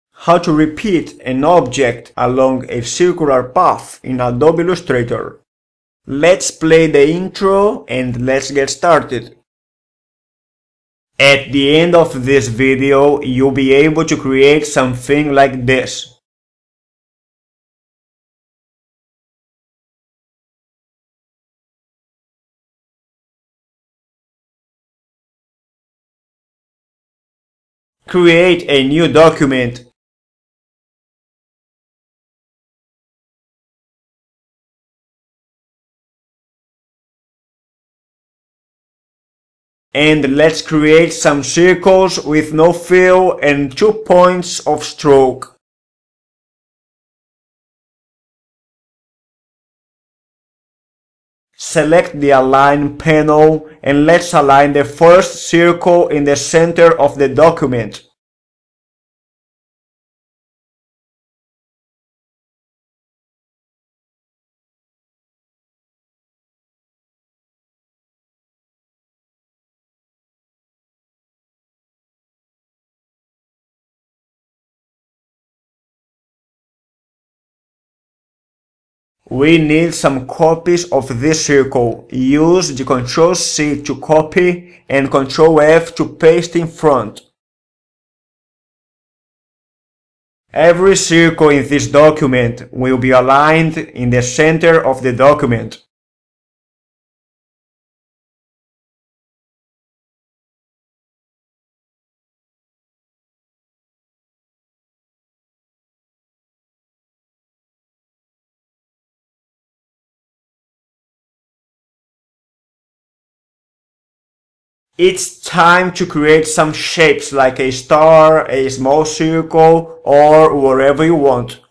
How to repeat an object along a circular path in Adobe Illustrator. Let's play the intro and let's get started. At the end of this video, you'll be able to create something like this. Create a new document. And let's create some circles with no fill and 2 points of stroke. Select the Align panel and let's align the first circle in the center of the document. We need some copies of this circle. Use the Ctrl+C to copy and Ctrl+F to paste in front. Every circle in this document will be aligned in the center of the document. It's time to create some shapes like a star, a small circle, or whatever you want.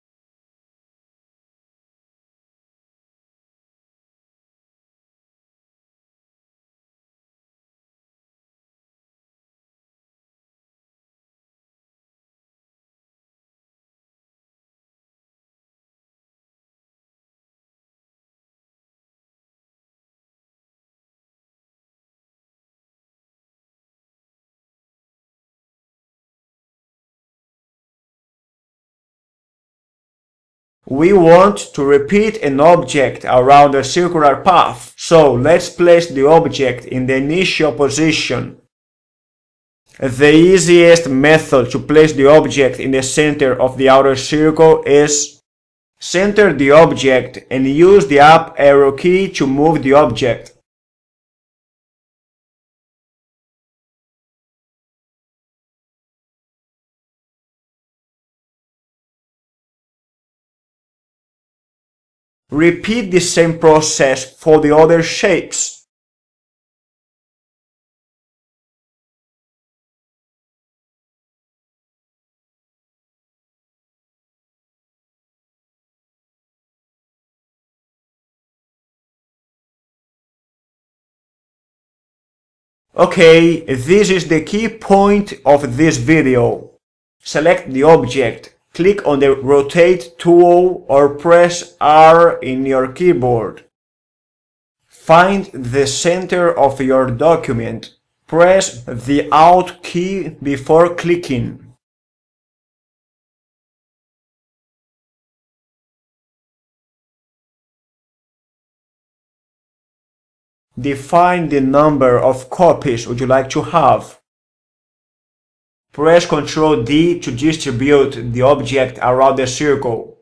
We want to repeat an object around a circular path, so let's place the object in the initial position. The easiest method to place the object in the center of the outer circle is center the object and use the up arrow key to move the object. Repeat the same process for the other shapes. Okay, this is the key point of this video. Select the object. Click on the Rotate tool or press R in your keyboard. Find the center of your document. Press the Alt key before clicking. Define the number of copies would you like to have. Press Ctrl D to distribute the object around the circle.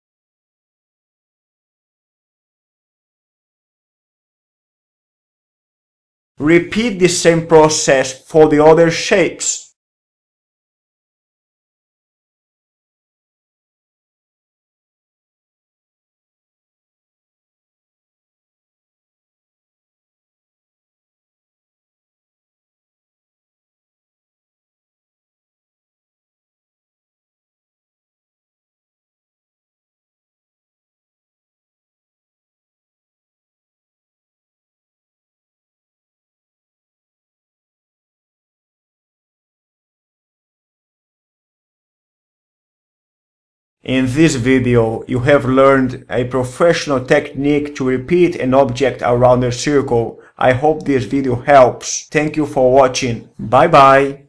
Repeat the same process for the other shapes. In this video, you have learned a professional technique to repeat an object around a circle. I hope this video helps. Thank you for watching. Bye bye.